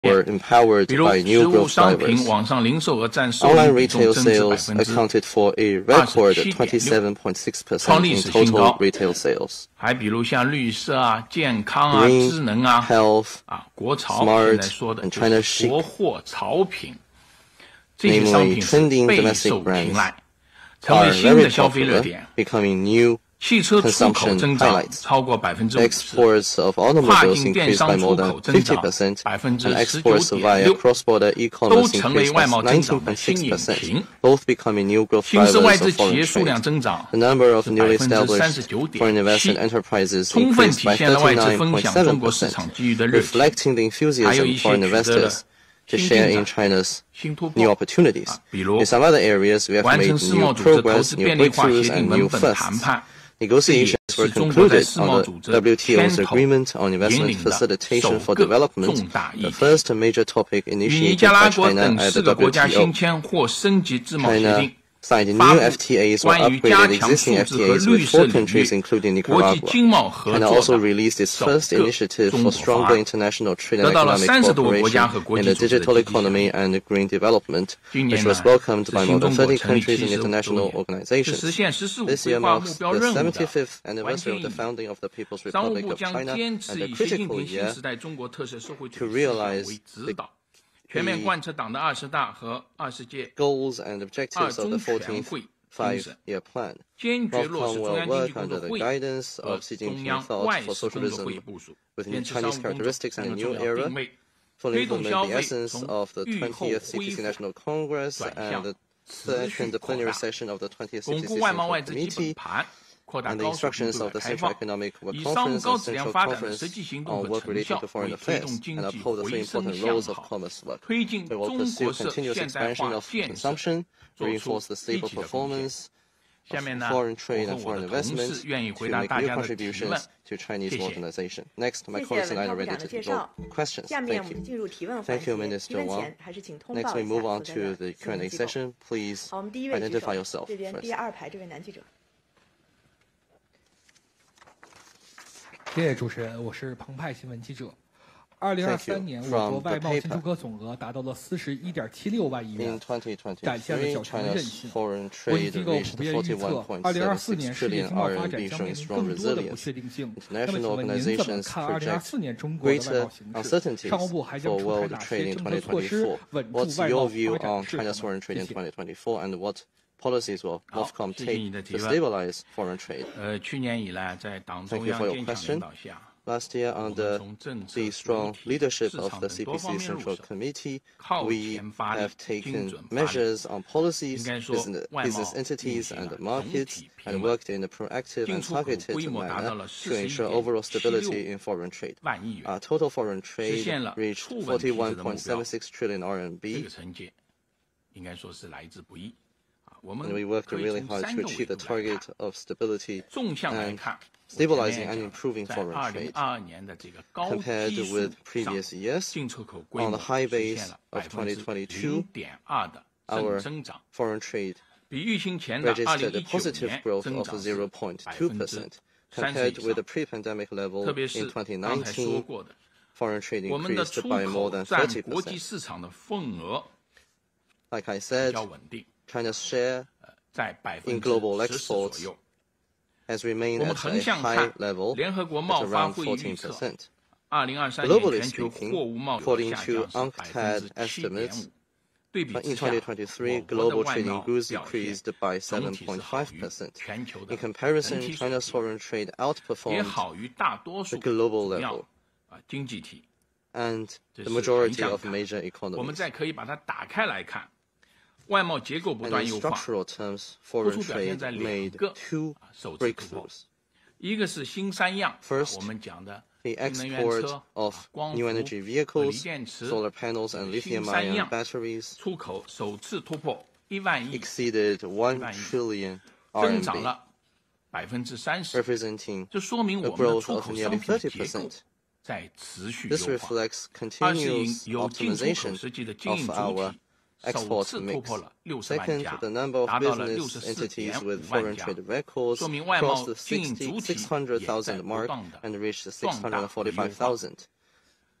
were empowered by new growth drivers. Online retail sales accounted for a record 27.6% in total retail sales. Green, health, smart, and China chic, namely trending domestic brands, are very popular, becoming new consumption highlights. Exports of automobiles increased by more than 50%, and exports via cross-border e-commerce increased by 19.6%, both becoming new growth drivers of foreign trade. The number of newly established foreign investment enterprises increased by 39.7%, reflecting the enthusiasm of foreign investors to share in China's new opportunities. In some other areas, we have made new progress, new breakthroughs, and new firsts. Negotiations were concluded on the WTO's Agreement on Investment Facilitation for Development, the first major topic initiated by China at the WTO. China signed new FTAs or upgraded existing FTAs with 4 countries, including Nicaragua. China also released its first initiative for stronger international trade and economic cooperation in the digital economy and green development, which was welcomed by more than 30 countries and international organizations. This year marks the 75th anniversary of the founding of the People's Republic of China and a critical year to realize the goals and objectives of the 14th Five-Year Plan. Welcome will work under the guidance of Xi Jinping thought for socialism with new Chinese characteristics and a new era, fully implement the essence of the 20th CPC National Congress and the second plenary session of the 20th CPC Central Committee, and the instructions of the Central Economic Work Conference and Central Conference on work relating to foreign affairs, and uphold the 3 important roles of commerce work. We will pursue continuous expansion of consumption, reinforce the stable performance of foreign trade and foreign investment to make new contributions to Chinese modernization. Next, my colleagues and I are ready to take questions. Thank you. Thank you, Minister Wang. Next, we move on to the Q&A session. Please identify yourself first. 谢谢主持人，我是澎湃新闻记者。2023年，我国外贸进出口总额达到了41.76万亿元，展现了较强的韧性。国际机构普遍预测，2024年世界经贸发展将面临更多的不确定性。那么，请问您怎么看2024年中国的外贸形势？商务部还将出台哪些政策措施稳住外贸发展势头？谢谢。 policies will Ofcom take to stabilize foreign trade? 去年以来，在党 Thank 中 you 央 for your 坚强 question. 领导下， Last year, under the strong leadership of the CPC Central Committee, we have taken measures on policies, business entities, and markets, and worked in a proactive and targeted manner to ensure overall stability in foreign trade. Our total foreign trade reached 41.76 trillion RMB. 这个成绩应该说是来之不易。 And we worked really hard to achieve the target of stability 纵向来 and 看， stabilizing and improving 在 foreign trade. 2022年的这个高 Compared 基 with 数 previous 上， years, 进出口规 on 模 the high 实 base 现了 of 2022, 0.2%的 our 正增长， foreign trade 比疫情前的 registered a 2019 positive 年 growth 增 of 长是 0.2%. Compared with the pre-pandemic level 特别 in 是刚才说 2019, 过的， foreign trade 我们的 increased 出 by more 口 than 占国际 30%. 市场的份额 Like I 比 said, 较稳定， China's share 在 in global 14%左 exports 右。 has remained 我们 at 横 a 向 high 看， level 联合国 at 贸发 around 会议预测， 14%. 2023年 Globally 全球 speaking, 货物贸易 according 额下 to 降是 UNCTAD 7.5%。 estimates, 对比 in 之下， 2023, 我国的 global 外 trading 贸 goods 表现 decreased by 总体是好于 7.5%. 全球的 In comparison, 整体水 China's 平， foreign trade 也 outperformed 好于大多数 the global 主要 level 经济体。 and 这 the 是 majority 横向 of 看 major 我们 economies. 再可以把它打开来看，外贸结构不 And 断 in 优化， structural terms, 突 foreign 出表现 trade 在两 made 个 two 首次突破， breakthroughs. 一个是新三样， First, 我们讲的 The 新能源 export 车、 of 光 new 伏、 energy 锂 vehicles, 电池、 solar panels, and 新三 lithium-ion 样 batteries 出口首次突破1万亿， exceeded 1 trillion 增长 RMB, 了30%， representing 这说明 a 我们的 growth 出 of 口 nearly 商品结构 30%. 在持续 This 优化。 reflects 二是 continuous 由进出口 optimization 实际的经 of 营主 our 体首 export 次突 mix. 破了60万 Second, 家， the number of 达到了 business entities with 64.5 foreign 万家， trade records 说明外 crossed 贸 the 经营主体也在 600,000 不 mark 断的 and reached 壮大和优化。 645,000.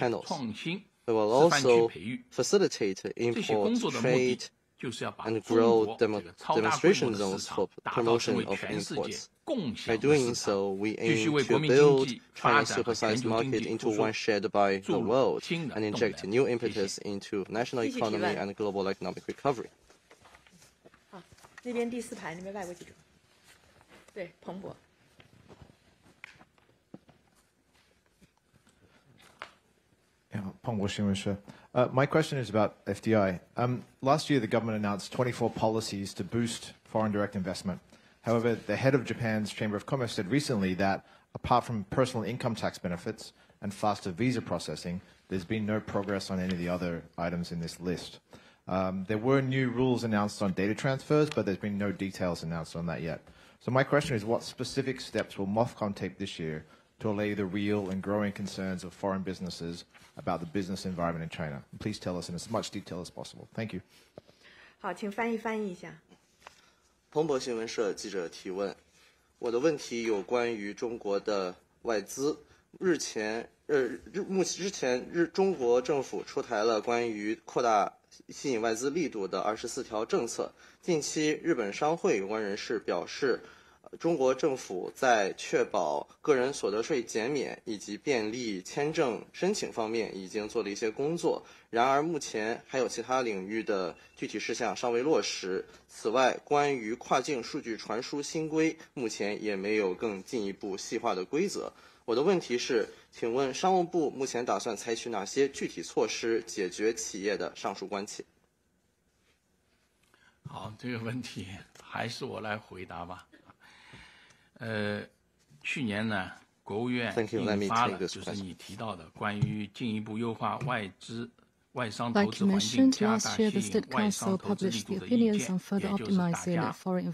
channels. 创新、 We will 示范区 also 培育。 facilitate 这些工 import, 作的目的 trade, 就是要把 and 中 grow 国这个超大规模 demonstration 的市 zones 场 for 打造成为 promotion of 全世界 imports. 共 By 享的 doing 市 so, 场， we 继续 aim 为 to 国民经 build 济发 China's 展和全 super-sized 球经 market 济 into 输出 one shared by the 注入 world 新的 and 动 inject 能。 new 谢 impetus 谢。 into national 继续提问。 economy and global economic recovery. 好，那边第4排那边外国记者，对，彭博。 你好，彭博新闻社。 My question is about FDI. Last year, the government announced 24 policies to boost foreign direct investment. However, the head of Japan's Chamber of Commerce said recently that apart from personal income tax benefits and faster visa processing, there's been no progress on any of the other items in this list. There were new rules announced on data transfers, but there's been no details announced on that yet. So my question is, what specific steps will MOFCOM take this year to allay the real and growing concerns of foreign businesses about the business environment in China? Please tell us in as much detail as possible. Thank you. 好，请翻译一下。 彭博新闻社记者提问：我的问题有关于中国的外资。之前中国政府出台了关于扩大吸引外资力度的24条政策。近期，日本商会有关人士表示，中国政府在确保个人所得税减免以及便利签证申请方面已经做了一些工作，然而目前还有其他领域的具体事项尚未落实。此外，关于跨境数据传输新规，目前也没有更进一步细化的规则。我的问题是，请问商务部目前打算采取哪些具体措施解决企业的上述关切？ 好，这个问题还是我来回答吧。去年呢，国务院印发了就是你提到的关于进一步优化外商投资环境、加大吸引外商投资力度的意见，也就是大家经常说的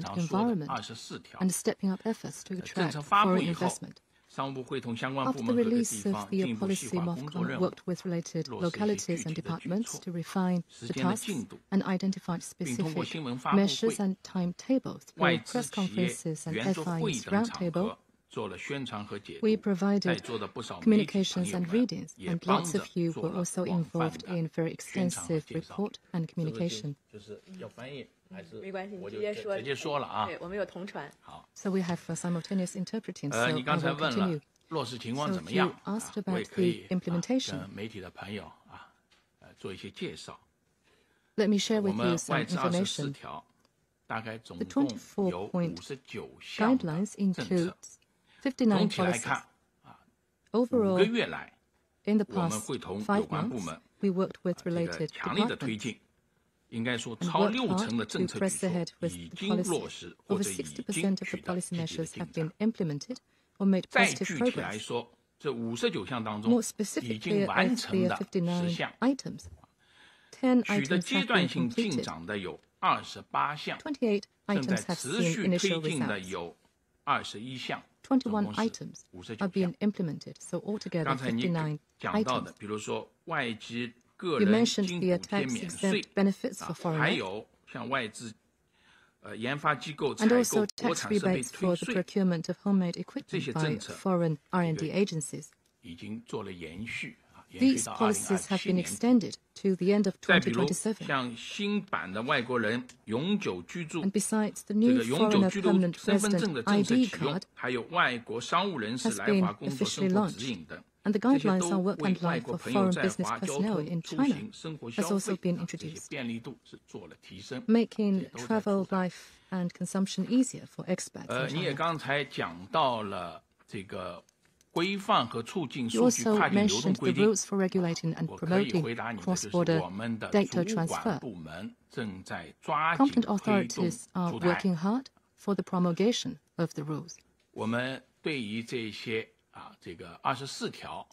24条。政策发布以后，商务部会同相关部门和各地方进一步细化工作任务，落实一些具体的举措、时间的进度，并通过新闻发布会、外资企业圆桌会等场合做了宣传和解读。在座的不少媒体朋友们也帮着做了广泛的宣传和介绍。就是要翻译还是没关系， 我就直接说了啊。 对，我们有同传。 好。 So we have simultaneous interpreting. 你刚才问了落实情况怎么样？我也可以跟媒体的朋友做一些介绍。 Let me share with you some 我们外资24条大概总共有59项政策。总体来看5个月来，我们会同有关部门强力的推进。应该说，超60%的政策举措已经落实或者已经取得积极的进展。再具体来说，这59项当中，已经完成的10项，取得阶段性进展的有28项，正在持续推进的有21项。 21 items are being implemented, so altogether 刚才你 59 讲到的，比如说外籍个人津补贴免税，还有像外资研发机构采购国产设备退税，这些政策已经做了延续。 These policies have been extended to the end of 再比如 2027. 像新版的外国人永久居住 And besides, the 这 new 个永久 foreigner 居住 permanent 身份证 resident 的正式 ID 启用 card， 还有外国商务人士 has 来 been 华工作生 officially 活指引 launched, 等， and the 这些 guidelines 都 on work 为 and 外 life 国 for 朋友 foreign 在 business 华交 personnel 通 in 出 China 行生活 has 消 also 费 been 这些 introduced, 便利度是做了提升， making 这些都在 travel, 出台。 life, and consumption easier for expats in 你也 China. 刚才讲到了这个规范和促进 You 数据 also 跨境流动 mentioned 规 the 定。 rules for regulating and 我可以 promoting 回答你的就是 cross-border 我们的 data 主管 transfer. 部门正在抓紧 Competent 推动 authorities are 出台。 working hard for the promulgation of the rules. 我们对于这些这个24条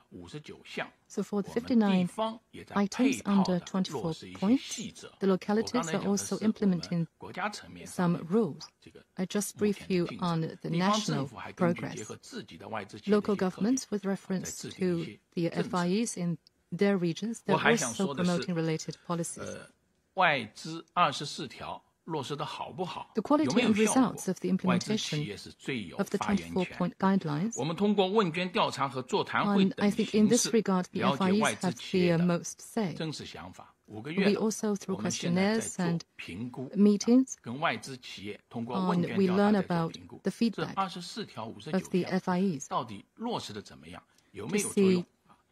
59项， So for 我 the 们地 59 方也在配 items 套 under 的落实一 24 些 points, 细则。 the 我 localities 刚才 are 讲的 also 是我 implementing 们国家层面上 some 面 rules. 这个 I just 目 brief 前的 you 进 on 展。 the 地方政 national 府还根据结 progress. 合自己的外资企业的 Local 一些特点 governments, with 在 reference 制定一 to 些 the 政策。 FIEs in their regions, 我 they're 还想 also 说的是 promoting related policies. 外资24条落实的好不好？ The quality 有没有 and 效果 results of the 外资企 implementation 业是最有 of the 发言 24 权。 point guidelines. 我们通过问卷调查和座谈会 And I 等 think in 形 this 式 regard, the 了解 FIEs 外资 have 企业 the 的 most say. 真实想法。5个 We 月了， also, 我 through 们现在 questionnaires 在 and 做评估， meetings, 跟外资企业通过 on 问卷 we 调查 learn 在做 about 评估。 the 这 feedback 24条 of 59 the 项 FIEs 到底落实的怎么样？有 to 没有作用？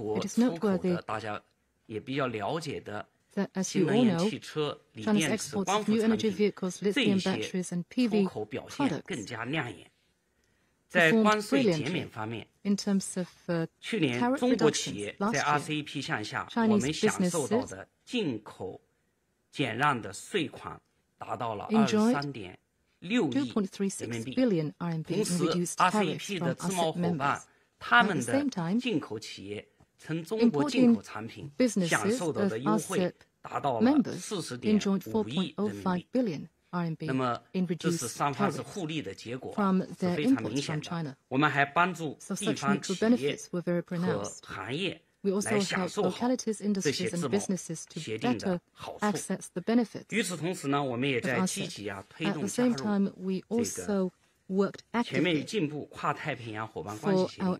国出口的大家也比较了解的新能源汽车、锂电池、光伏产品，这一些出口表现更加亮眼。在关税减免方面，去年中国企业在 RCEP 项下，我们享受到的进口减让的税款达到了23.6亿人民币。同时 ，RCEP 的自贸伙伴，他们的进口企业从中国进口产品享受到的优惠达到了40.5亿人民币。那么，这是双方是互利的结果，是非常明显的。我们还帮助地方企业和行业来享受好这些自贸协定的好处。与此同时呢，我们也在积极推动加入这个全面与进步跨太平洋伙伴关系协定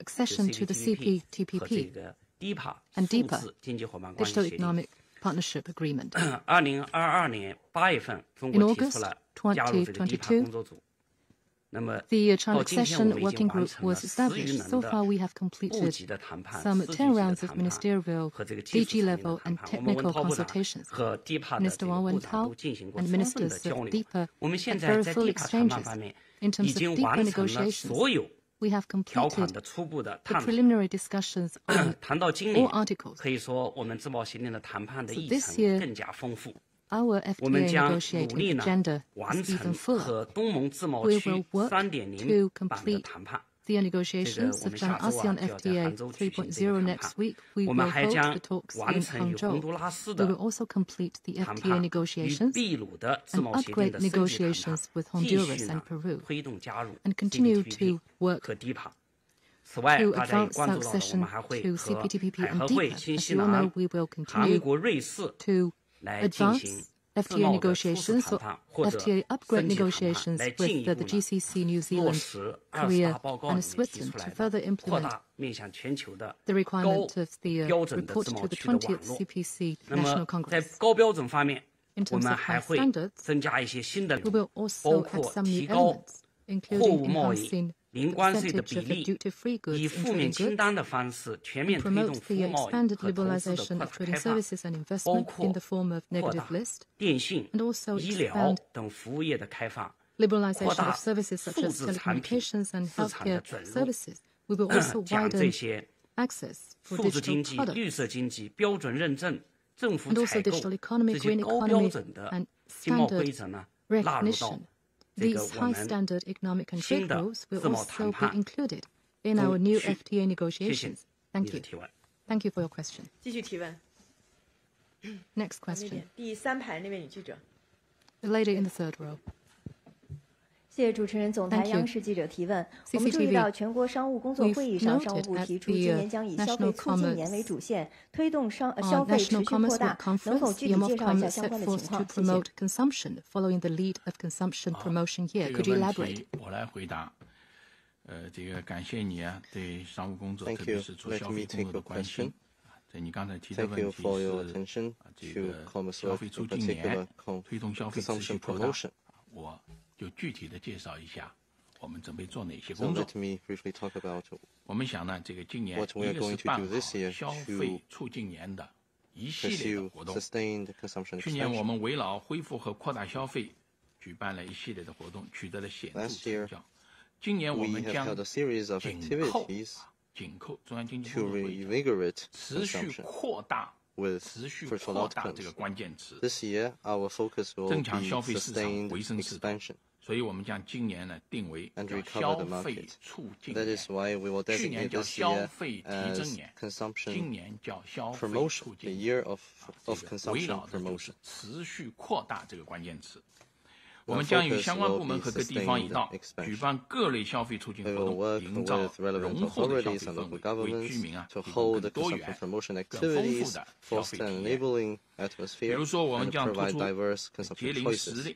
（CPTPP） 和这个 DIPA 数字经济伙伴关系协定。 Partnership Agreement. 2022年8月份，中国提出了加入这个 DIPA 工作组。那么，到今天我们已经完成了10余轮的部级的谈判、4级的谈判和这个技术层面的谈判。我们文涛部长和 DIPA 的这个部长都进行过充分的交流。我们现在在 DIPA 谈判方面已经完成了所有条款的初步的探讨。谈到今年，可以说我们自贸协定的谈判的议程更加丰富。我们将努力呢完成和东盟自贸区3.0版的谈判。这个我们下周就要在杭州举行这个谈判。我们还将完成与洪都拉斯的谈判，与秘鲁的自贸协定的升级谈判，继续呢推动加入 CPTPP 和 DIPA。此外，大家也关注到了，我们还会和海合会、新西兰、韩国、瑞士来进行自贸的初始谈判，或者升级谈判，来进一步落实28报告里面提出来的扩大面向全球的高标准的自贸区的网络。那么，在高标准方面，我们还会增加一些新的领域，包括提高货物贸易零关税的比例，以负面清单的方式全面推动服务贸易和投资的快速开放，包括扩大电信、医疗等服务业的开放，扩大数字产品市场的准入，将这些数字经济、绿色经济、标准认证、政府采购这些高标准的经贸规则呢纳入到这个我们新的自贸谈判中去。谢谢你的提问。 Thank you for your question. 继续提问。 Next question. 第3排那位女记者。 The lady in the third row. 谢谢主持人。总台央视记者提问：我们注意到全国商务工作会议上，商务部提出今年将以消费促进年为主线，推动消费持续扩大。能否具体介绍一下相关的情况？谢谢。 consumption following the lead of consumption promotion year. Could you elaborate? 我来回答。这个感谢你啊，对商务工作，特别是做消费工作的关心。在你刚才提的问题是这个消费促进年推动消费持续扩大，我就具体的介绍一下我们准备做哪些工作。我们想呢，这个今年一个是办好消费促进年的一系列的活动。去年我们围绕恢复和扩大消费，举办了一系列的活动，取得了显著成效。今年我们将紧扣中央经济工作会议，持续扩大这个关键词，增强消费市场回升势头。所以我们将今年呢定为叫消费促进年，去年叫消费提振年，今年叫消费促进年。围绕着就是持续扩大这个关键词。我们将与相关部门和各地方一道，举办各类消费促进活动，营造浓厚的消费氛围，为居民提供更多元、更丰富的消费体验。比如说，我们将突出节庆实例，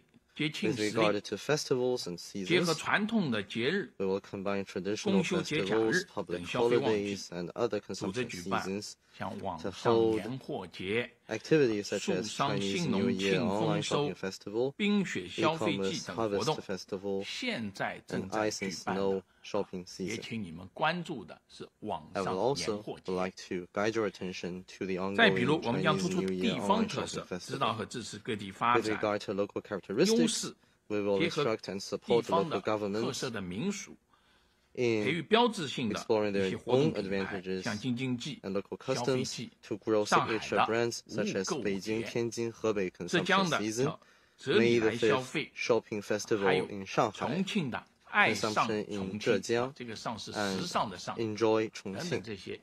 结合传统的节日、公休节假日等消费旺季，组织举办像网上年货节、树商新农庆丰收、冰雪消费季等活动，现在正在举办的，也请你们关注的是网上年货节。再比如，我们将突出地方特色，指导和支持各地发展优势，结合地方的特色的民俗， in exploring their own advantages and local customs to grow signature brands such as Beijing, Tianjin, Hebei consumption season, May the 5th shopping festival in Shanghai, consumption in Zhejiang, and Enjoy Chongqing,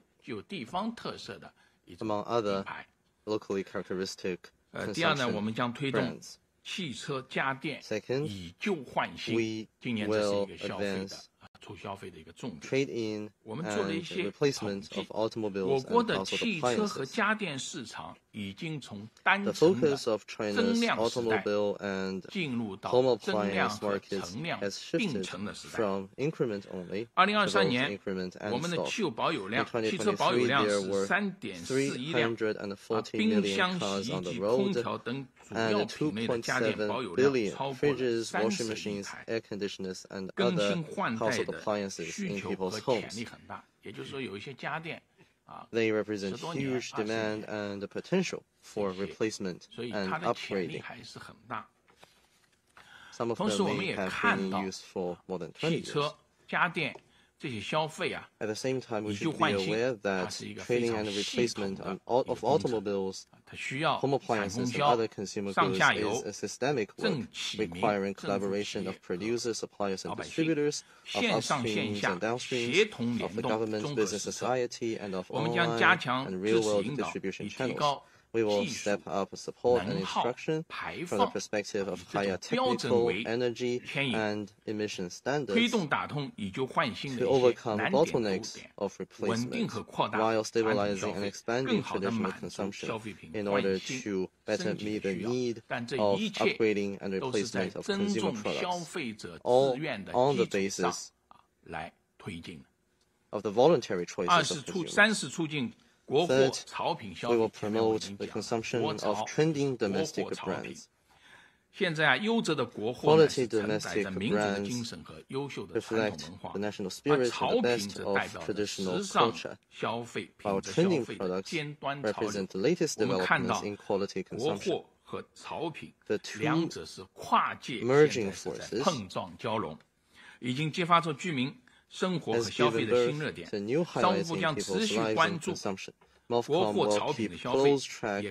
among other locally characteristic consumption brands. Second, we will advance trade-in and replacement of automobiles and household appliances. The focus of China's automobile and home appliance markets has shifted from increment only to both increment and stock. In 2023, there were 340 million cars on the road and 2.7 billion fridges, washing machines, air conditioners, and other household appliances in people's homes. They represent huge demand and the potential for replacement and upgrading. Some of them may have been in use for more than 20 years. At the same time, we should be aware that training and replacement of automobiles, home appliances, and other consumer goods is a systemic work requiring collaboration of producers, suppliers, and distributors, of upstreams and downstreams, of the government, business society, and of online and real-world distribution channels. We will step up support and instruction from the perspective of higher technical, energy, and emission standards to overcome bottlenecks of replacement while stabilizing and expanding traditional consumption in order to better meet the need of upgrading and replacement of consumer products, all on the basis of the voluntary choices of consumers. Third, we will promote the consumption of trending domestic brands. Quality domestic brands reflect the national spirit and the best of traditional culture, while trending products represent the latest developments in quality consumption. The two merging forces has given birth to new highlights in people's lives and consumption. MOFCOM will keep close track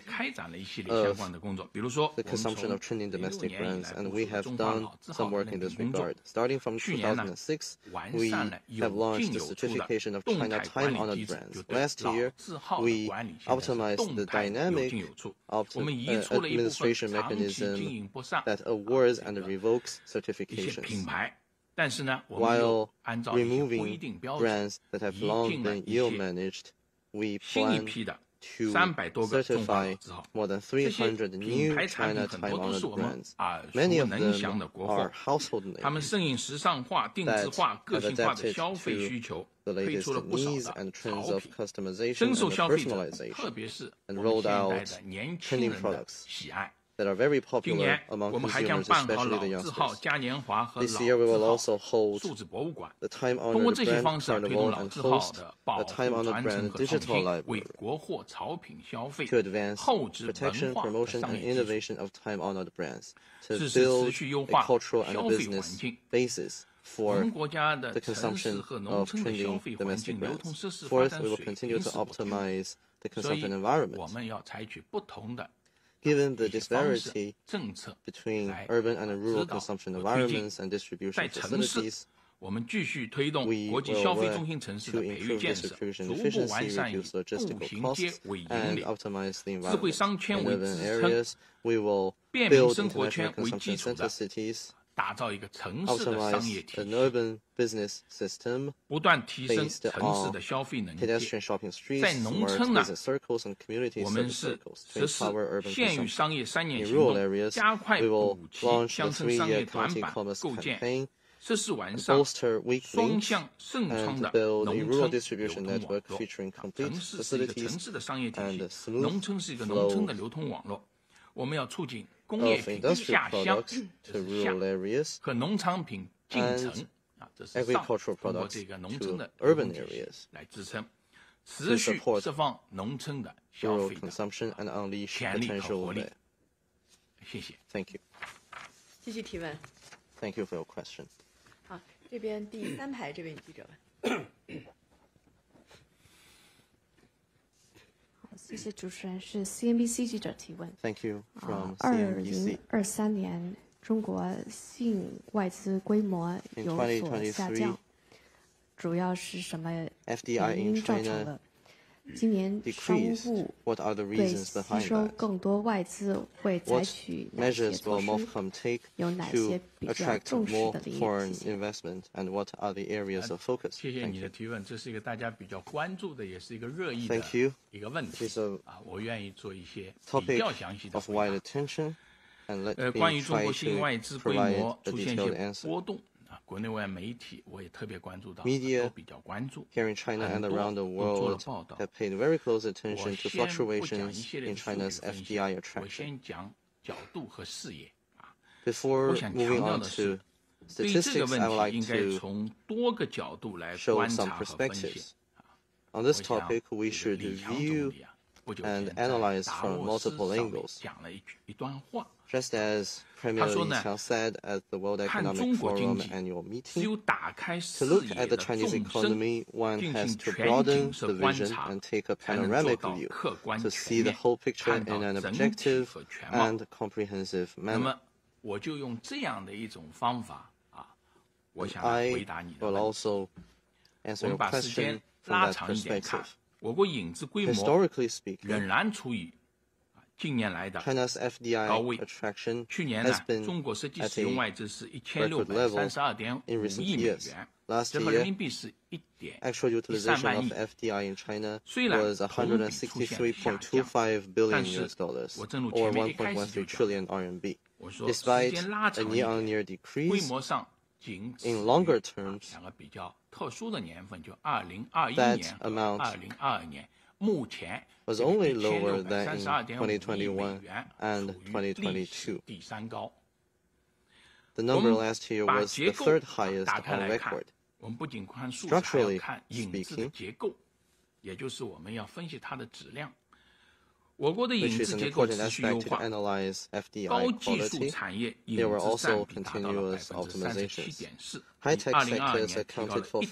of the consumption of trending domestic brands, and we have done some work in this regard. Starting from 2006, we have launched the certification of China time-honored brands. Last year, we optimized the dynamic administration mechanism that awards and revokes certifications, while removing brands that have long been ill-managed. We plan to certify more than 300 new China time-honored brands. Many of them are household names that have adapted to the latest needs and trends of customization and personalization, and rolled out trending products that are very popular among consumers, especially the youngsters. This year, we will also hold the time-honored brand carnival and host a time-honored brand digital library to advance protection, promotion, and innovation of time-honored brands, to build a cultural and a business basis for the consumption of trending domestic brands. Fourth, we will continue to optimize the consumption environment. Given the disparity between urban and rural consumption environments and distribution facilities, we will work to improve distribution efficiency, reduce logistical costs, and optimize the environment. In urban areas, we will build international consumption center cities, optimize an urban business system based on pedestrian shopping streets, smart business circles, and community service circles to empower urban consumption. In rural areas, we will launch a 3-year county commerce campaign, bolster weak links, and build a rural distribution network featuring complete facilities and a smooth flow of industrial products to rural areas and agricultural products to urban areas to support rural consumption and unleash potential there. Thank you. Thank you for your question. 这边第3排这位女记者吧。 谢谢主持人，是 CNBC 记者提问。 Thank you from CNBC. 2023年，中国净外资规模有所下降，主要是什么原因造成的？今年商务部对吸收更多外资会采取哪些措施？有哪些比较重视的领域？ 谢谢你的提问，这是一个大家比较关注的，也是一个热议的一个问题我愿意做一些比较详细的回答。关于中国新外资规模出现一些波动。国内外媒体我也特别关注到，都比较关注。 Here in China and around the world have paid very close attention to fluctuations in China's FDI attraction. 我先讲角度和视野。 Before moving on to statistics, I would like 应该从多个角度来 show some perspectives. On this topic, we should view and analyze from multiple angles. 讲了一段话。 Just as Premier Li Qiang said at the World Economic Forum annual meeting, to look at the Chinese economy, one has to broaden the vision and take a panoramic view to see the whole picture in an objective and comprehensive manner. 那么我就用这样的一种方法我想来回答你的问题。我们把时间拉长一点看，我国引资规模仍然处于近年来的高位。去年呢，中国实际使用外资是1632.5亿美元，折合人民币是1.13万亿。虽然同比出现下降，但是我正如前面一开始就讲，我说时间拉长一点，规模上仅次于两个比较特殊的年份，就2021年和2022年。目前 was only lower than in 2021 and 2022. 第三高。 The number last year was the third highest on record. 我们不仅看数字，还要看引资的结构，也就是我们要分析它的质量。我国的引资结构持续优化，高技术产业引资占比达到了37.4%， High-tech sectors accounted for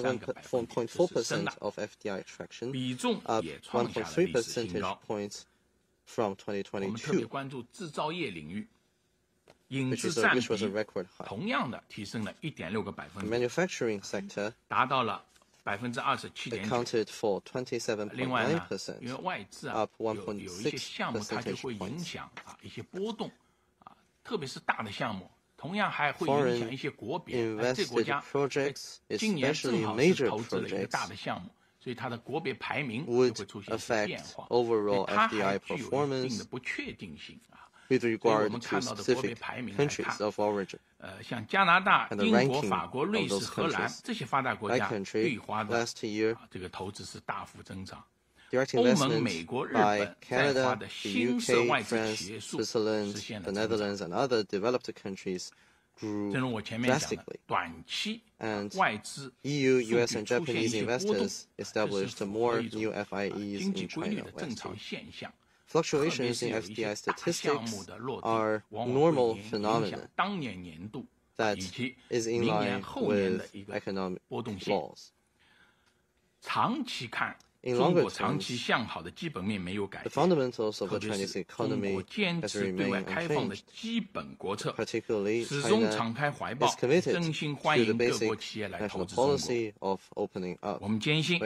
37.4% of FDI attraction, 比重 up 也创下了 1.3 历史新 percentage 高。 points from 我们特别 2022, 关注制造业领域，引 which 资占 was a 比 record high. 同样的提升了1.6个百分 The 点， manufacturing sector 达到了27.9%。 accounted for 另外呢， 27.9%, 因为外资 up 有一些项目它就 1.6 会影 points. 响一些波动特别是大的项目，同样还会影响一些国别。这个国家 projects, 今年正 especially 好是 major 投资了一个 projects, 大的项目，所以它的国别排名就 would 会出现一些变 affect 化， overall 它还 FDI 具有一定 performance 的不确定性 with 所以我 regard 们 to 看到的国别 specific 排名来 countries 看 of origin. 像加拿大、 And the 英国、 ranking 法国、瑞 of 士、 those 荷兰 countries. 这些发达国 My 家 country 对华的 last year 这个投资是大幅增长。 Direct 欧盟、 investment 美国、日 by 本在华 Canada, 的 the 新设 UK, 外资 France, 企业数实 Switzerland, 现 the 了增长。 Netherlands, and other developed countries grew 正如我前面讲的 drastically. 短期 And 外资 EU, 数 US, 据 and 出现一 Japanese 些波动， investors 这是 established 符合 more 一种 new FIEs 经 in 济规律 China 的正 last 常 year. 现象。 Fluctuations in 特别是有一 FDI 些大项目 statistics 的落地， are 往往 normal 会影 phenomena 响当年年度 that 以及 is in 明年 line 后年 with 的一个 economic 波动性。 laws. 长期看， In 中 longer 国长期 terms, 向好的基本面没有改 the 变， fundamentals of 特 the 别 Chinese 是中 economy 国坚 has 持对外 remained 开放的 unchanged. 基本国策， Particularly, 始终 China 敞开怀抱 is，committed 真心欢 to the 迎各国 basic 企业来投 national 资中国。 policy of opening up. 我们坚信 We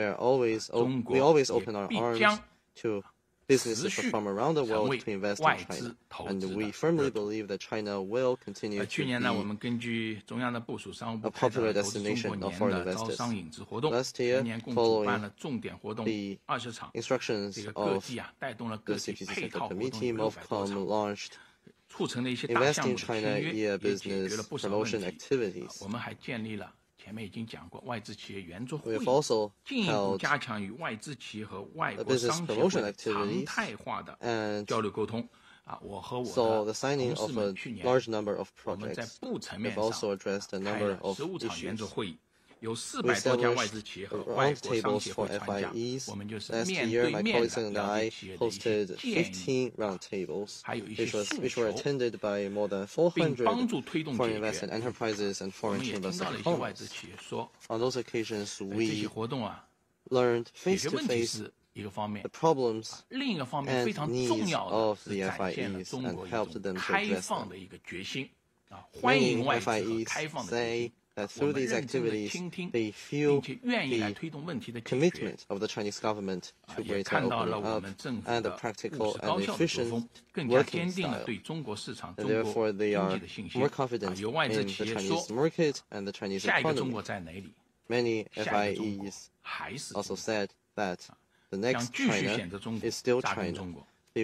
always open our 必 arms 将 to businesses 持续 from around the 成 world 为 to invest 外 in 资 China. 投 And 资 we 的 firmly 热度。 believe that China will continue 去 to 年呢，我 be 们根据中央的部署，商务部 a 开展 popular 了投资中 destination 国 of 年 foreign 的招 investors. 商引资活动， Last 全 year, 年共主 following 办了重点活动 the 20场，这 instructions 个各 of 地带动了 the 各地 CPC 配 Center 套活动 Committee, 有600多 MOFCOM 场， launched 促成了一些大 Invest 项 in 目的 China 签约， year 也解决了 business 不少问 promotion 题。 activities. 我们还建立了前面已经讲过外资企业圆桌会 We have 议， also 进一步 held 加强与外资企业和外 a 国 business 商协会 promotion 的 activities 常态化的 and 交流沟通。我和我 saw 的 the signing 同 of 事 a 们去年 large number of 我们在 projects. 部层面 We've 上 also addressed a 开 number 了 of 15场圆桌 issues. 会议， 有400多家外资企业和外国商协会参加，我们就是面对面的了解企业的一些建议，还有一些诉求，并帮助推动解决。我们也听到了一些外资企业说，这些活动啊，解决问题是一个方面，另一个方面非常重要的是展现了中国一种开放的一个决心啊，欢迎外资和开放的决心。我们认真的倾听，并且愿意来推动问题的解决。也看到了我们政府的务实高效的作风，更加坚定了对中国市场、中国经济的信心。有外资企业说，下一个中国在哪里？下一个中国还是中国。将继续选择中国，扎根中国。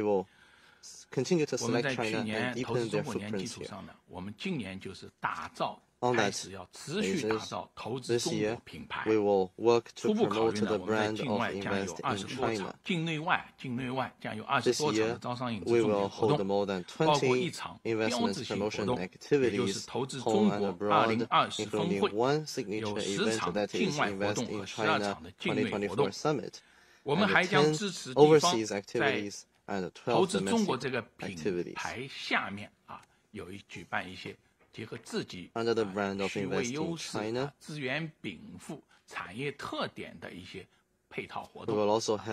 我们在去年投资中国年基础上呢，我们今年就是开始要持续打造投资中国品牌。初步考虑呢，我们在境外将有20多场，境内外将有20多场的招商引资重点活动，包括一场标志性活动，也就是投资中国2020峰会，有10场境外活动和12场的境内活动。我们还将支持地方在投资中国这个品牌下面举办一些结合自己区位优势、资源禀赋、产业特点的一些配套活动。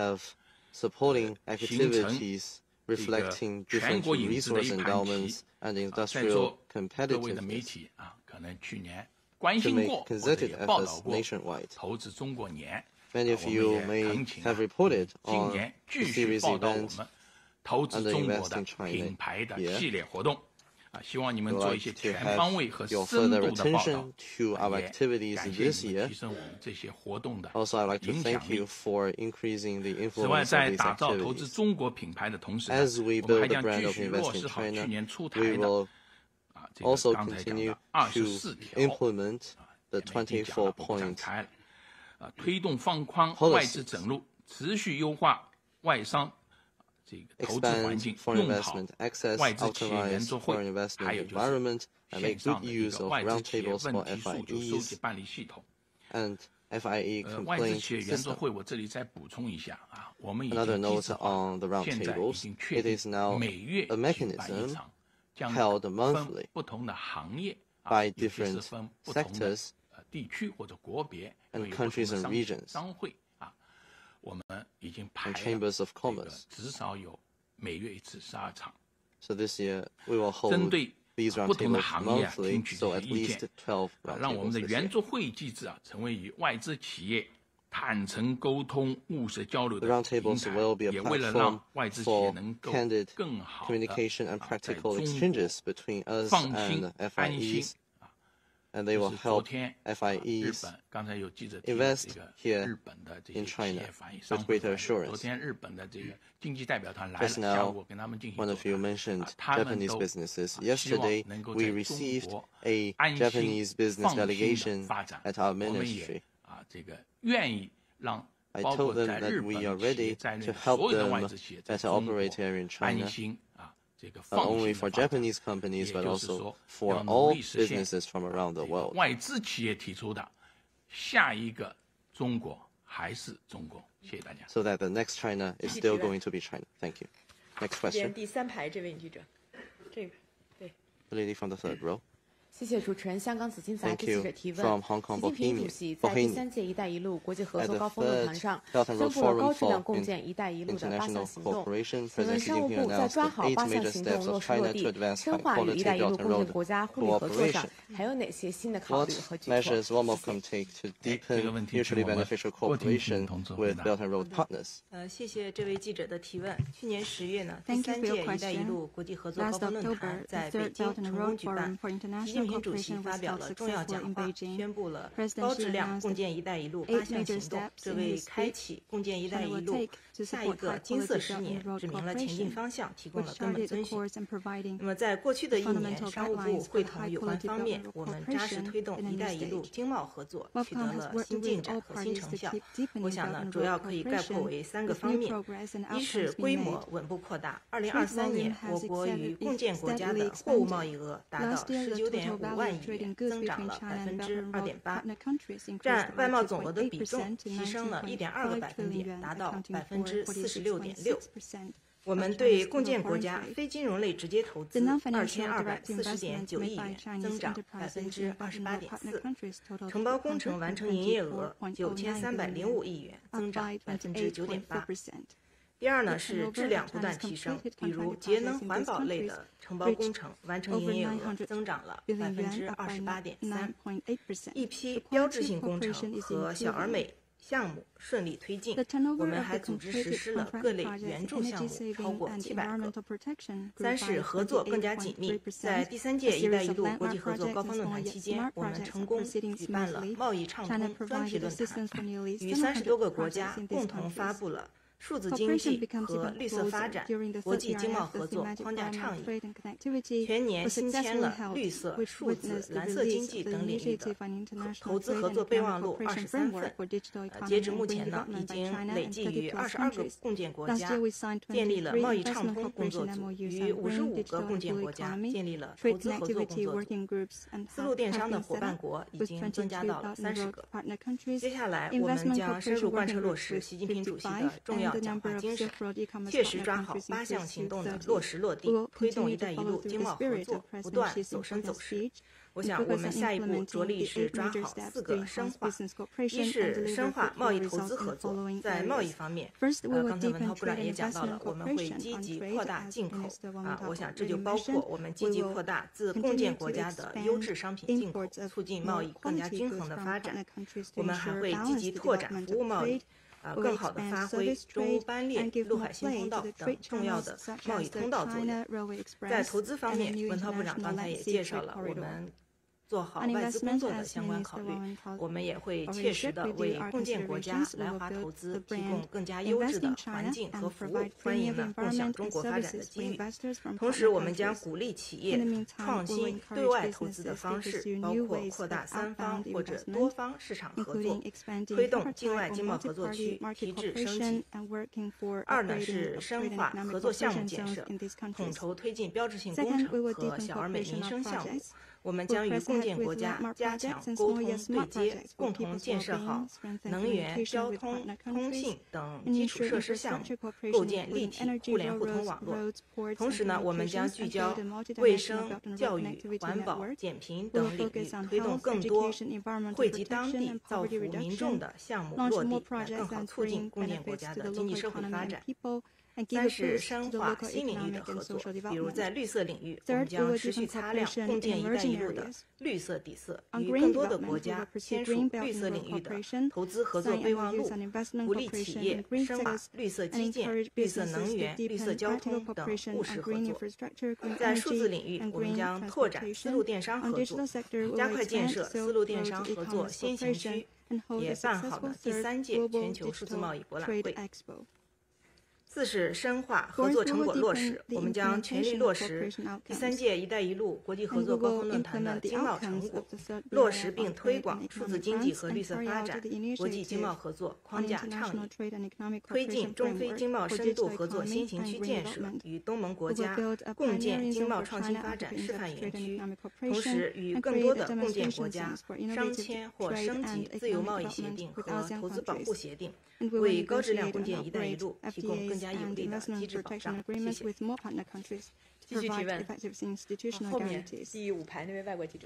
形成全国引资的一盘棋。在座各位的媒体可能去年关心过或者也报道过投资中国年。 Many of you may have reported 今年继续报道我们投资中国的品牌的系列活动。希望你们做一些全方位和深度的报道，也感谢你们提升我们这些活动的影响力。此外，在打造投资中国品牌的同时，我们还将继续落实好去年出台的这个刚才讲的24条，每天讲了不展开了。推动放宽外资准入，持续优化外商这个投资环境，用好外资企业圆桌会，还有就是线上的一个外资企业问题诉求收集办理系统。外资企业圆桌会，我这里再补充一下我们已经机制化，现在已经确定每月举办一场，将分不同的行业也就是分不同的地区或者国别，有不同的商会我们已经排了至少有每月1次12场。针对不同的行业听取这些意见，让我们的圆桌会议机制成为与外资企业坦诚沟通、务实交流的平台，也为了让外资企业能够更好的在中国放心安心。 And they will help 日本刚才有记者提这个日本的这些企业反映商会。昨天日本的这个经济代表团来了，下午我跟他们进行座谈，他们都希望能够在中国安心放心的发展。我们也这个愿意让包括在日本企业在内的所有的外资企业在中国安心。 Not only for Japanese companies, but also for all businesses from around the world. 外资企业提出的下一个中国还是中国。谢谢大家。 So that the next China is still going to be China. Thank you. Next question. 第3排这位女记者，这个对。 The lady from the third row. 谢谢主持人。香港紫金杂志记者提问：习近平主席在第3届“一带一路”国际合作高峰论坛上宣布了高质量共建“一带一路”的8项行动。请问商务部在抓好8项行动落实落地、深化与“一带一路”共建国家互利合作上，还有哪些新的考虑和举措？ Measures will Moscow take to deepen mutually beneficial cooperation with Belt and Road partners? 谢谢这位记者的提问。去年10月呢，第3届“一带一路”国际合作高峰论坛在北京成功举办。习近平主席发表了重要讲话，宣布了高质量共建“一带一路”8项行动，这为开启共建“一带一路”下一个金色10年指明了前进方向，提供了根本遵循。那么，在过去的1年，商务部会同有关方面，我们扎实推动“一带一路”经贸合作，取得了新进展和新成效。我想呢，主要可以概括为3个方面：一是规模稳步扩大，2023年我国与共建国家的货物贸易额达到19.5 2.5万亿元，增长了2.8%，占外贸总额的比重提升了1.2个百分点，达到46.6%。我们对共建国家非金融类直接投资2240.9亿元，增长28.4%，承包工程完成营业额9305亿元，增长9.8%。第二呢是质量不断提升，比如节能环保类的承包工程完成营业额增长了28.3%，一批标志性工程和小而美项目顺利推进，我们还组织实施了各类援助项目超过700个。三是合作更加紧密，在第3届“一带一路”国际合作高峰论坛期间，我们成功举办了贸易畅通专题论坛，与30多个国家共同发布了数字经济和绿色发展国际经贸合作框架倡议，全年新签了绿色、数字、蓝色经济等领域的投资合作备忘录23份。截止目前呢，已经累计与22个共建国家建立了贸易畅通工作组，与55个共建国家建立了投资合作工作组。丝路电商的伙伴国已经增加到了30个。接下来，我们将深入贯彻落实习近平主席的重要讲话精神，切实抓好8项行动的落实落地，推动“一带一路”经贸合作不断走深走实。我想，我们下一步着力是抓好4个深化：一是深化贸易投资合作，在贸易方面，刚才文涛部长也讲到了，我们会积极扩大进口我想这就包括我们积极扩大自共建国家的优质商品进口，促进贸易更加均衡的发展。我们还会积极拓展服务贸易。更好地发挥中欧班列、陆海新通道等重要的贸易通道作用。在投资方面，文涛部长刚才也介绍了我们做好外资工作的相关考虑，我们也会切实地为共建国家来华投资提供更加优质的环境和服务，欢迎呢共享中国发展的机遇。同时，我们将鼓励企业创新对外投资的方式，包括扩大3方或者多方市场合作，推动境外经贸合作区提质升级。二呢是深化合作项目建设，统筹推进标志性工程和小而美民生项目。我们将与共建国家加强沟通对接，共同建设好能源、交通、通信等基础设施项目，构建立体互联互通网络。同时呢，我们将聚焦卫生、教育、环保、减贫等领域，推动更多惠及当地、造福民众的项目落地，来更好促进共建国家的经济社会发展。三是深化新领域的合作，比如在绿色领域，我们将持续擦亮共建“一带一路”的绿色底色，与更多的国家签署绿色领域的投资合作备忘录，鼓励企业深化绿色基建、绿色能源、绿色交通等务实合作。在数字领域，我们将拓展丝路电商合作，加快建设丝路电商合作先行区，也办好了第3届全球数字贸易博览会。四是深化合作成果落实，我们将全力落实第3届“一带一路”国际合作高峰论坛的经贸成果，落实并推广数字经济和绿色发展国际经贸合作框架倡议，推进中非经贸深度合作先行区建设，与东盟国家共建经贸创新发展示范园区，同时与更多的共建国家商签或升级自由贸易协定和投资保护协定，为高质量共建“一带一路”提供更加有力的机制保障。谢谢。 继续提问。后面第5排那位外国记者。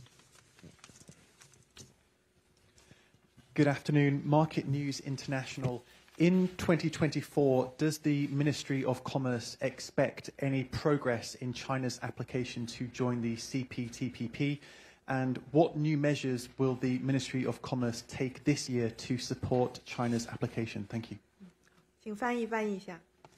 Good afternoon, Market News International. In 2024, does the Ministry of Commerce expect any progress in China's application to join the CPTPP? And what new measures will the Ministry of Commerce take this year to support China's application? Thank you. 请翻译一下。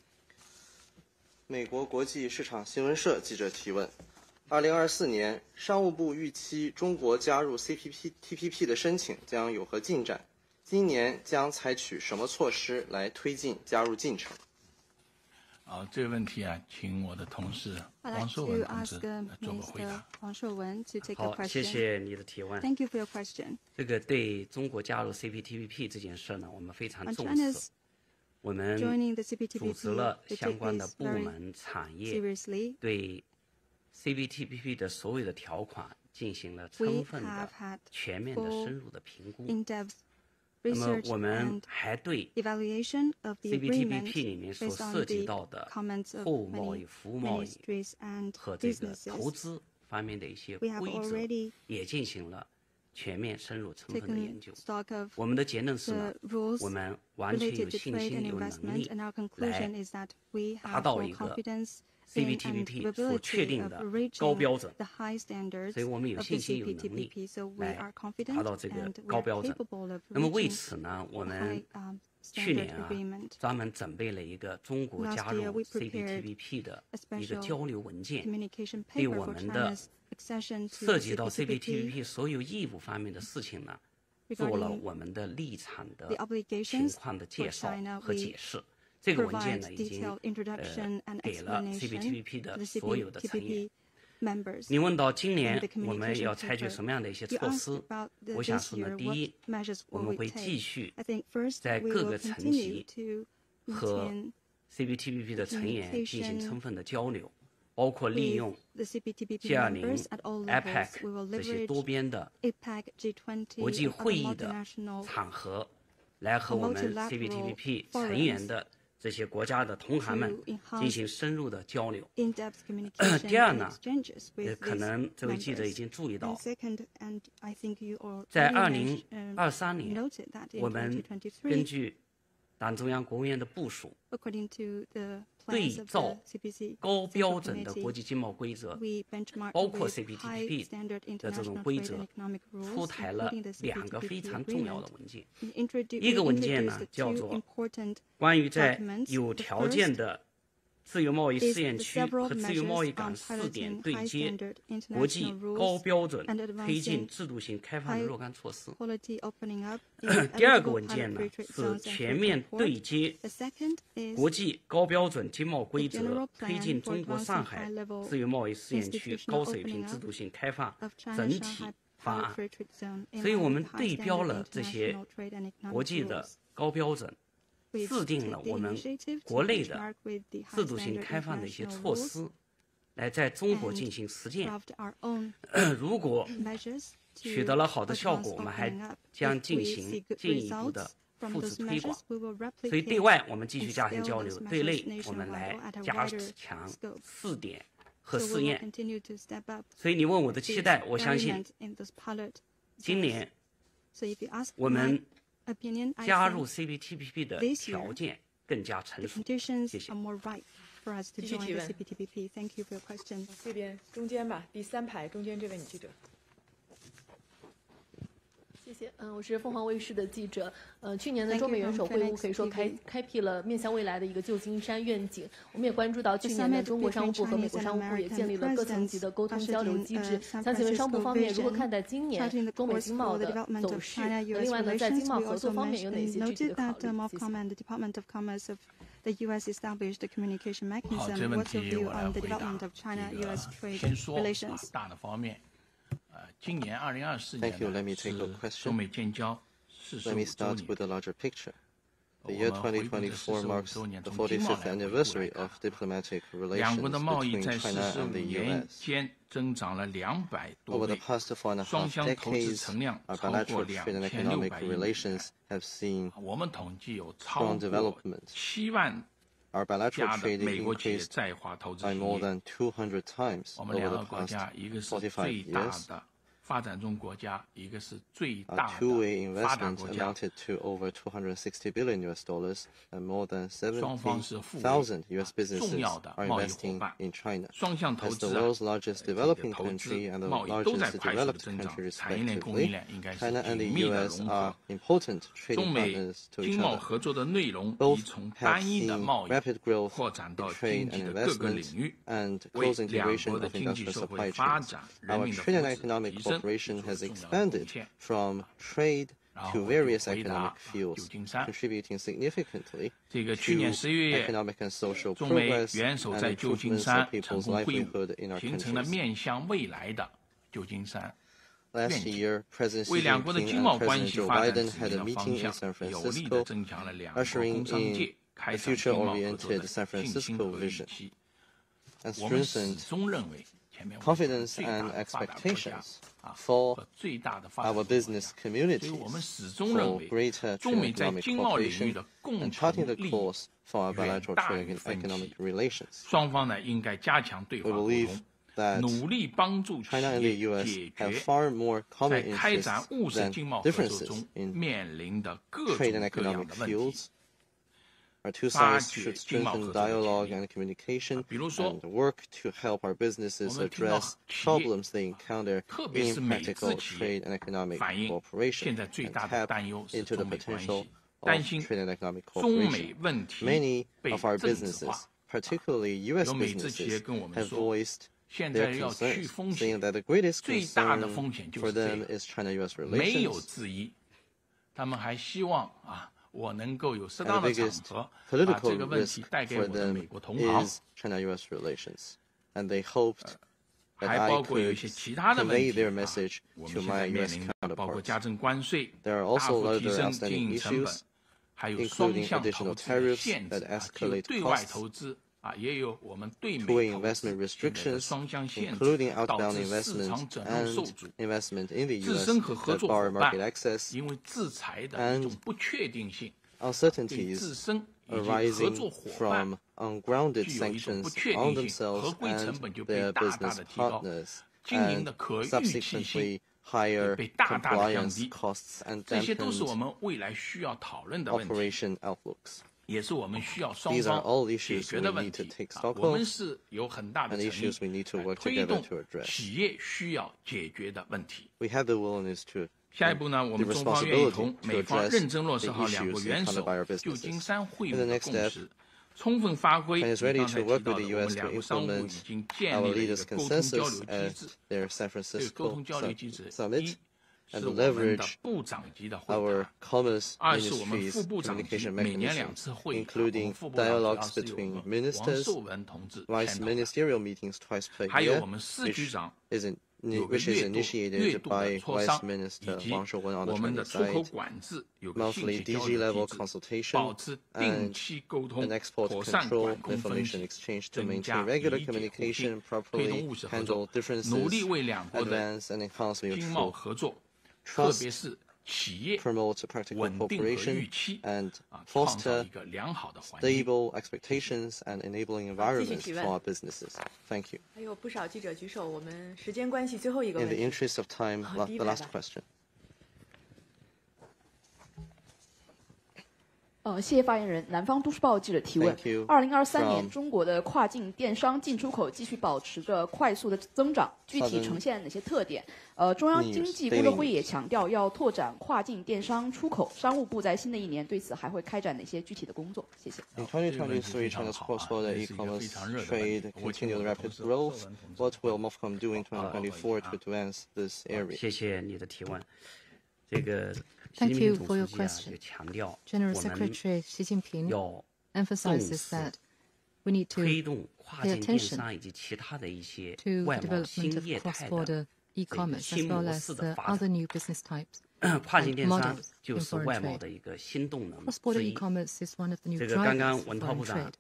美国国际市场新闻社记者提问：2024年，商务部预期中国加入 CPTPP 的申请将有何进展？今年将采取什么措施来推进加入进程？ 这个问题啊，请我的同事王硕文同志做个回答。 好，谢谢你的提问。 Thank you for your question. 这个对中国加入 CPTPP 这件事呢，我们非常重视。我们组织了相关的部门、产业，对 CPTPP 的所有的条款进行了充分的、全面的、深入的评估。那么我们还对 CPTPP 里面所涉及到的货物贸易、服务贸易和这个投资方面的一些规则也进行了全面、深入、充分的研究。我们的结论是呢，我们完全有信心、有能力来达到一个 CPTPP 所确定的高标准，所以我们有信心、有能力来达到这个高标准。那么为此呢，我们去年专门准备了一个中国加入 CPTPP 的一个交流文件，对我们的涉及到 CPTPP 所有义务方面的事情呢，做了我们的立场的情况的介绍和解释。这个文件呢，已经给了 CPTPP 的所有的成员。你问到今年我们要采取什么样的一些措施？我想说呢，第一，我们会继续在各个层级和 CPTPP 的成员进行充分的交流，包括利用 G20、APEC 这些多边的国际会议的场合，来和我们 CPTPP 成员的这些国家的同行们进行深入的交流。第二呢，可能这位记者已经注意到，在2023年，我们根据党中央、国务院的部署，对照高标准的国际经贸规则，包括 CPTPP 的这种规则，出台了2个非常重要的文件。一个文件呢，叫做关于在有条件的自由贸易试验区和自由贸易港试点对接国际高标准推进制度性开放的若干措施。第二个文件呢，是全面对接国际高标准经贸规则推进中国上海自由贸易试验区高水平制度性开放整体方案。所以我们对标了这些国际的高标准，制定了我们国内的制度性开放的一些措施，来在中国进行实践。如果取得了好的效果，我们还将进行进一步的复制推广。所以对外我们继续加强交流，对内我们来加强试点和试验。所以你问我的期待，我相信今年我们加入 CPTPP 的条件更加成熟。谢谢。 继续提问。这边中间吧，第3排中间这位女记者。 谢谢，我是凤凰卫视的记者。去年的中美元首会晤可以说开辟了面向未来的一个旧金山愿景。我们也关注到去年的中国商务部和美国商务部也建立了各层级的沟通交流机制。想请问商务部方面如何看待今年中美经贸的走势？另外呢，在经贸合作方面有哪些具体的考虑？ The U.S. established a communication mechanism. What's your view on the development of China-U.S. trade relations? 大的方面，今年2024年是中美建交45周年。 The year 2024 marks the 45th anniversary of diplomatic relations between China and the U.S. Over the past 4.5 decades, our bilateral trade and economic relations have seen strong development. Our bilateral trade increased by more than 200 times over the past 45 years. Our two-way investment amounted to over $260 billion and more than 70,000 U.S. businesses are investing in China. As the world's largest developing country and the largest developed country respectively, China and the U.S. are important trading partners to each other. Both have seen rapid growth in trade and investment and close integration of industrial supply chains. Our trade and economic cooperation has expanded from trade to various economic fields, contributing significantly to economic and social progress and improvements of people's livelihood in our countries. Last year, President Xi Jinping and President Joe Biden had a meeting in San Francisco, ushering in a future-oriented San Francisco vision and strengthened confidence and expectations for our business communities for greater trade economic cooperation and charting the course for our bilateral trade and economic relations. We believe that China and the U.S. have far more common interests than differences in trade and economic fields. Our two sides should strengthen dialogue and communication and work to help our businesses address problems they encounter in practical trade and economic cooperation and tap into the potential of trade and economic cooperation. Many of our businesses, particularly U.S. businesses, have voiced their concerns, saying that the greatest concern for them is China-U.S. relations. And the biggest political risk for them is China-U.S. relations. And they hoped that I could convey their message to my U.S. counterparts. There are also other outstanding issues, including additional tariffs that escalate costs, two-way investment restrictions, including outbound investment and investment in the U.S. that bar market access, and uncertainties arising from ungrounded sanctions on themselves and their business partners, and subsequently higher compliance costs and dampened operation outlooks. These are all issues we need to take stock of and issues we need to work together to address. We have the willingness to the responsibility to address the issues encountered by our businesses. In the next step, China is ready to work with the U.S. to implement our leaders' consensus at their San Francisco summit and leverage our Commerce Ministry's communication mechanisms, including dialogues between ministers, vice ministerial meetings twice per year, which is initiated by Vice Minister Wang Wentao on the Chinese side, monthly DG-level consultation, and an export control information exchange to maintain regular communication, properly handle differences, advance and enhance mutual trust, promote practical cooperation, and foster stable expectations and enabling environments for our businesses. Thank you. In the interest of time, the last question. 谢谢发言人。南方都市报记者提问：2023年中国的跨境电商进出口继续保持着快速的增长，具体呈现哪些特点？中央经济工作会议也强调要拓展跨境电商出口，商务部在新的一年对此还会开展哪些具体的工作？谢谢。 In 2023, China's cross-border e-commerce trade continued rapid growth. What will MOFCOM do in 2024 to advance this area? 谢谢你的提问。这个。 Thank you for your question. General Secretary Xi Jinping emphasizes that we need to pay attention to the development of cross-border e-commerce as well as the other new business types and models in foreign trade. Cross-border e-commerce is one of the new drivers of foreign trade.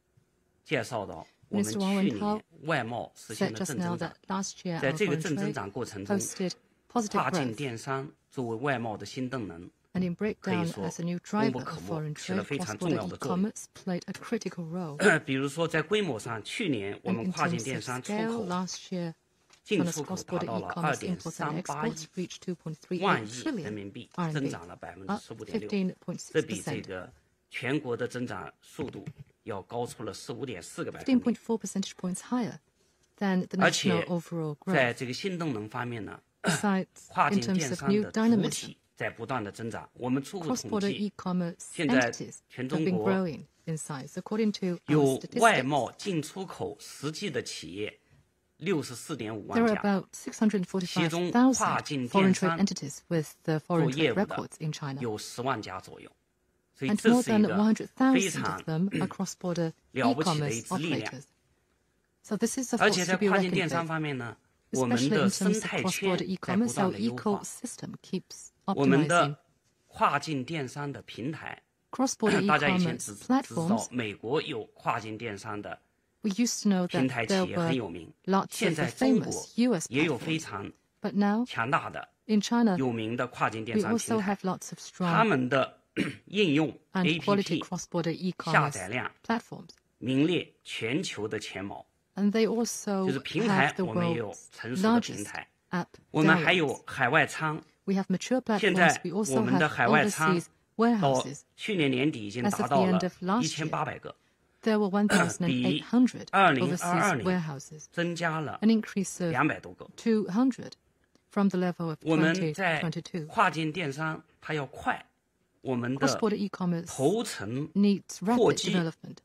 Minister Wang Wentao said just now that last year our foreign trade posted positive growth. 作为外贸的新动能， And in breakdown as a new driver of foreign trade, cross-border e-commerce played a critical role. 比如说，在规模上，去年我们跨境电商出口进出口达到了2.38亿人民币，增长了15.6%，这比这个全国的增长速度要高出了15.4个百分点。 15.4 percentage points higher than the national overall growth. 在这个新动能方面呢？ Besides, in terms of new dynamism, 在不断的增长。我们初步统 cross-border 计， e-commerce 现在 entities 全 have 中 been 国 growing in size. According to 有 our 外 statistics, 贸进出口实际的企业64.5 万 there are 家， about 其中 645,000 跨境 foreign 电 trade 商 entities with the 做 foreign 业 trade 务的 records in China. 有10万家左右，所以 And 这 more 是一 than 个非 100,000 常 of them are cross-border 了不起的一 e-commerce 支力量。 operators. So this is a 而 force 且在 to be 跨境 reckoned 电商 with. 方面呢，我们 Especially 的 in 生 terms of 态 cross-border 圈在不 e-commerce, 断 our 的优化。 ecosystem keeps 我们 optimizing. 的跨境电商的平台， Cross-border 大家以前 e-commerce 只知道 platforms 美国有跨境电商的 We used to know 平台 that 企 there 业很有 were 名， lots 现 of 在 the 中国 famous US 也有非 platforms, 常 but now 强大的 in China 有名的跨境电 we 商 also 平台， have lots of 他 strong 们的应用 and quality APP cross-border 下 e-commerce 载量 platforms, 名列全球的前茅。 and they also 就是平台 have the 我们也有 world's 成熟的平 largest 台， app 我们还 downloads. 有海外仓， We have mature 现 platforms. 在 We 我 also 们的 have 海外仓 overseas 到 warehouses. 去年年底已经 As 达 of the 到 end 了 of last year, 1800个， there were 1,800 overseas 2022年 warehouses, 增加了 an increase of 200多个。 200 from the level of 我们在 2022. 跨境电商它要快，我们的 Cross-border e-commerce 头层 needs 货 rapid 机 development.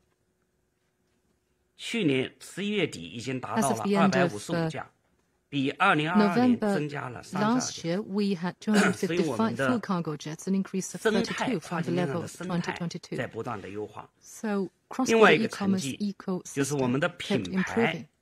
去年11月底已经达到 As 了 of the end of 255家，比2022年 November 增加了32 last 家。 year, we had 所以我们 255 的 full cargo jets, an increase of 生态 32 跨 from the 境电商 level 的 of 生态在 2022. 不断的优化。 So 另外 cross-border 一个成 e-commerce 绩就是我 ecosystem 们的 kept 品牌 improving.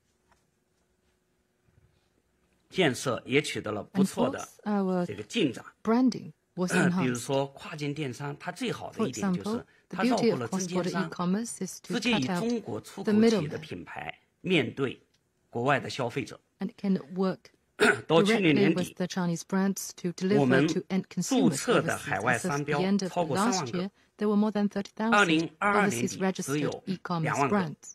建设也取得了不 And 错的 fourth, our 这个进展。 branding was 比如 enhanced. 说跨境电商，它最好的 For 一点就 example, 是 the 它绕 beauty 过 of 了中间 cross-border 商， e-commerce is to 直接以 cut out 中国出 the 口企业的 middleman 品牌面对国外的消费者。 and it can work 到去年 directly 年 with 底， the Chinese brands to 我们 deliver to end 注 consumers 册的 overseas. 海外 As 商 of 标 the end of 超过3 last 万 year, 个。 there were more than 30,000 2022 overseas 年底只 registered 有 e-commerce 2万个。 brands,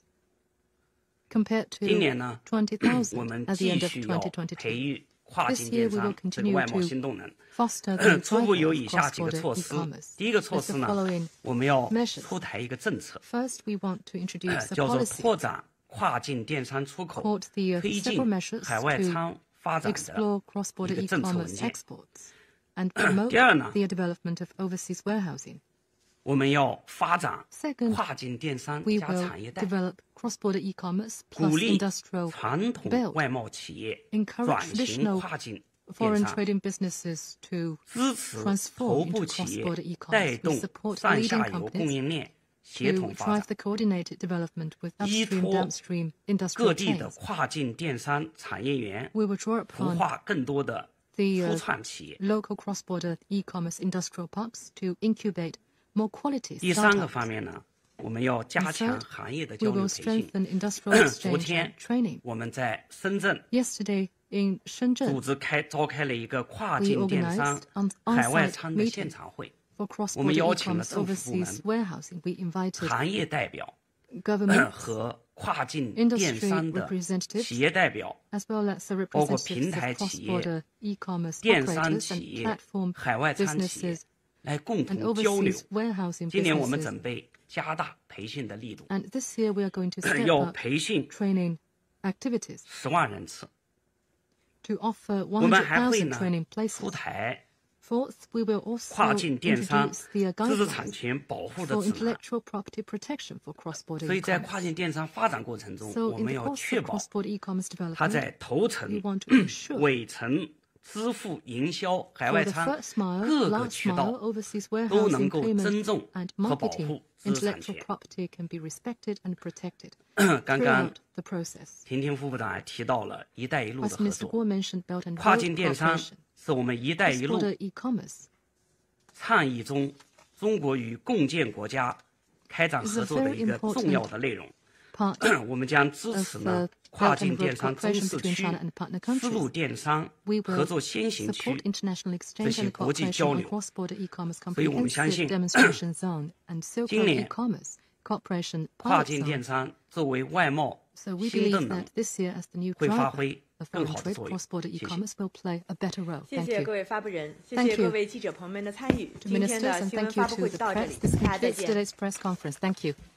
compared 今 to 年呢，我 20,000 们 at the 继 end of 续要培 2022. 育跨 This 境 year 电 we will 商这个 continue 外贸 to 新动能。 foster the 初步 revival 有 of 以下几个 cross-border 措施。 e-commerce. 第一个措 There's 施 the 呢， following 我们要 measures. 出台一个政策， First, we want to introduce a 叫做 policy 拓展跨境电商出口， called the 推 several 进 measures 海外 to 仓发展的 explore 一 cross-border 个政策文 e-commerce 件。 exports and promote 第二呢， the development of overseas warehousing. 我们要发展 Second, 跨境电商 we 加 will 产业带， develop cross-border e-commerce 鼓 plus 励 industrial 传统 belt, 外贸企业 encourage 转型 traditional 跨境电 foreign 商， trading businesses to 支持头 transform 部 into 企 cross-border 业 e-commerce. 带 We 动 support 上 leading 下游供 companies 应链协 to 同发 drive 展， the coordinated development with 依 upstream, 托 downstream 各 industrial 地的 chains. 跨境电商产业园， We will draw 孵 upon 化更多的 the 初创企业。 local cross-border e-commerce industrial parks to incubate more quality 第三个 startups. 方面呢，我们要加 And 强 third, 行业的 we 交流 will 培训。 strengthen industrial 昨 exchange 天 and training. 我们在深圳 Yesterday in 组 Shenzhen 召开了一个跨 We 境电商 organized an 海外 on-site 仓的 meeting 现场会， for 我们 cross-border 邀请了 e-commerce 政府部 overseas 门、 warehousing. We invited 行业代表 government 和跨境电 industry 商的 representatives 企业代表， as well as the 包括平 representatives 台 of 企业、 cross-border e-commerce 电商 operators 企 and 业、 platform 海外仓企业 businesses 来共 and 同交流。 overseas warehousing 今年我们 businesses. 准备加大培训的力度， And this year we are going to step 要 up 培训 training activities 10万人次。 to offer 我们还会 100,000 呢 training 出 places. 台 Fourth, we will also 跨境电商 introduce the 知识产 guidelines 权保护的 for 指南。 intellectual property protection for cross-border 所以在 e-commerce. 跨境电商发展过程中， So 我 in 们 the 要 course 确 of 保 cross-border e-commerce 它 development, 在头层 we、want to ensure 尾层、支付、营销、海 for 外 the 仓 first mile, 各个 last 渠 mile, 道 overseas 都能 warehousing, 够 payment 尊重 and 和保 marketing, 护知识产 intellectual 权。 property can be respected and protected 刚刚 throughout the process. 婷婷副部长还提到了“一带一路”的 As 合 Mr. 作， Guo mentioned, Belt and 跨 Road 境电商 cooperation, 是我们“一带一路” cross-border e-commerce 倡议中中国与共建国家开展合作的一个重要的内容。 part 我们将支持 of 呢 the 跨 Belt 境 and 电 Road 商中 cooperation 市 between 区 China and partner 丝路 countries. 电商 We 合 will 作先行区 support international 这 exchange 些 and 国际 cooperation 交 on 流。 cross-border e-commerce 所以我们相 comprehensive 信 demonstration zone and Silk 今 Road 年 e-commerce cooperation 跨 pilot 境 zone. 电商作为外贸 So we 新 believe 动能 that this year, as the new 会发 driver 挥 of 更 foreign 好的 trade, 作用。 cross-border 谢谢。 e-commerce will play a better role. 谢 Thank 谢 you. 各位发布人，谢 Thank 谢各 you. 位记者朋友们的参与。 To 今天 ministers 的 and 新闻 thank you 发布会 to 就 the 到这里， press. This 大家再 concludes 见。 today's press conference. Thank you.